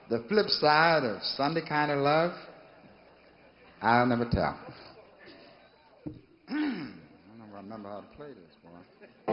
The flip side of Sunday kind of love, I'll never tell. I don't remember how to play this, boy.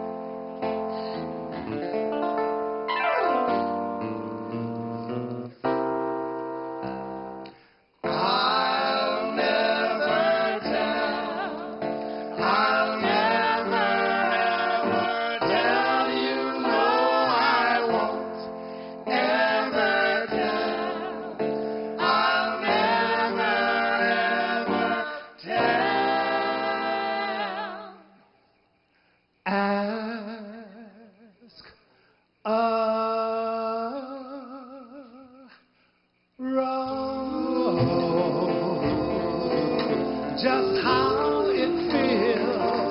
Just how it feels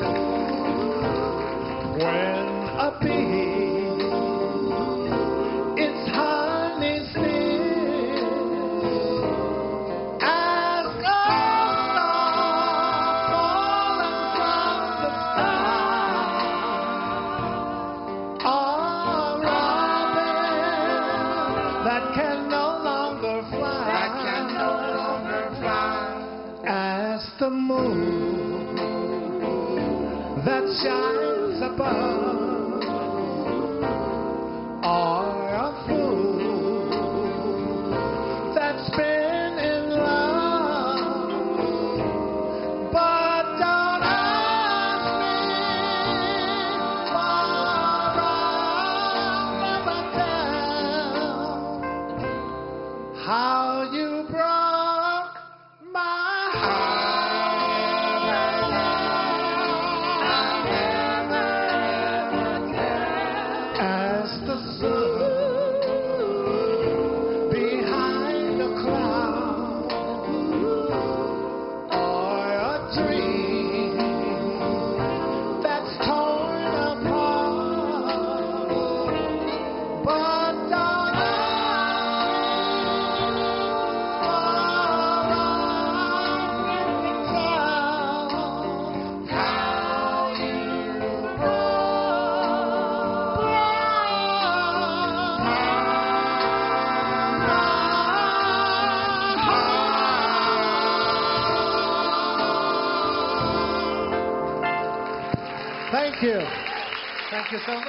when a bee its honey steals. Ask a star falling from the sky, or a robin that can no longer fly. Ask the moon that shines above, or a fool that's been in love. But don't ask me, for I'll never tell how you broke my heart. Thank you. Thank you so much.